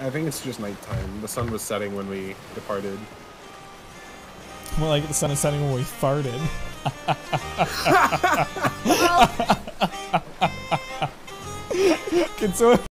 I think it's just nighttime. The sun was setting when we departed. More like the sun is setting when we farted. Can someone